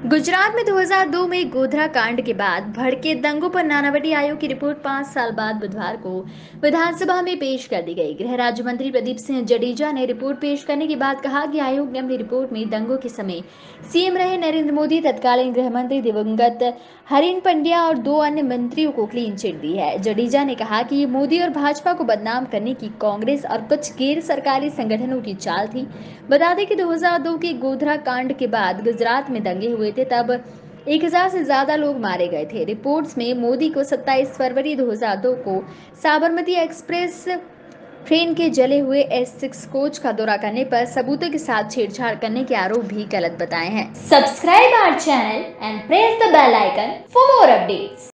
गुजरात में 2002 में गोधरा कांड के बाद भड़के दंगों पर नानावटी आयोग की रिपोर्ट 5 साल बाद बुधवार को विधानसभा में पेश कर दी गई। गृह राज्य मंत्री प्रदीप सिंह जडेजा ने रिपोर्ट पेश करने के बाद कहा कि आयोग ने अपनी रिपोर्ट में दंगों के समय सीएम रहे नरेंद्र मोदी, तत्कालीन गृह मंत्री दिवंगत हरीन पंड्या और 2 अन्य मंत्रियों को क्लीन चिट दी है। जडेजा ने कहा कि ये मोदी और भाजपा को बदनाम करने की कांग्रेस और कुछ गैर सरकारी संगठनों की चाल थी। बता दें कि 2002 के गोधरा कांड के बाद गुजरात में दंगे हुए थे, तब 1000 से ज्यादा लोग मारे गए थे। रिपोर्ट्स में मोदी को 27 फरवरी 2002 को साबरमती एक्सप्रेस ट्रेन के जले हुए S6 कोच का दौरा करने पर सबूतों के साथ छेड़छाड़ करने के आरोप भी गलत बताए हैं। Subscribe our channel and press the bell icon for more updates.